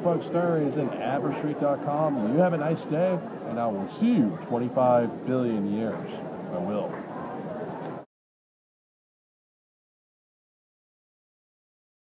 Steampunk Stories and AberStreet.com. You have a nice day, and I will see you 25 billion years. I will.